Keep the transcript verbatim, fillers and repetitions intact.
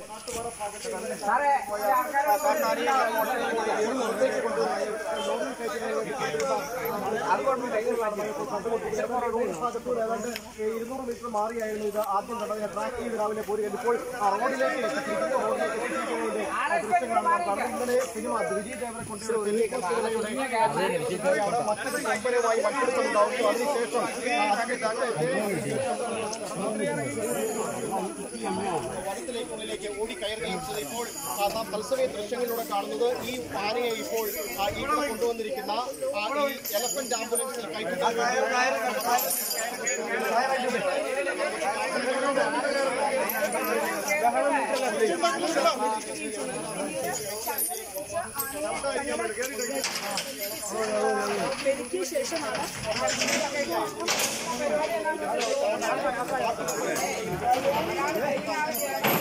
ഇരുന്നൂറ് മീറ്റർ മാറിയായിരുന്നു ഇത് ആദ്യം കണ്ടത്. ട്രാക്ക് ചെയ്ത് രാവിലെ പോരുകയാണ്. ഇപ്പോൾ റോഡിലേക്ക് എത്തിച്ചിരിക്കുന്നു. റോഡിലേക്ക് എത്തിച്ചിരിക്കുന്നതിന്റെ ദൃശ്യങ്ങളാണ് കാണുന്നത്. ഇന്നലെ സിനിമ വിജയ് ദേവരെ കൊണ്ടുവരുന്ന മറ്റൊരു കമ്പനിയുമായി മത്സരിച്ചിട്ടുണ്ടാവുന്നു. അതിനുശേഷം വനത്തിലേക്കുള്ളിലേക്ക് ഓടിക്കയറുകയും ചെയ്ത് ഇപ്പോൾ നാം തത്സമയ ദൃശ്യങ്ങളിലൂടെ കാണുന്നത് ഈ ആനയെ ഇപ്പോൾ ഇവിടെ കൊണ്ടുവന്നിരിക്കുന്ന ഈ എലഫന്റ് ആംബുലൻസിൽ കയറ്റുന്ന ശേഷമാണ്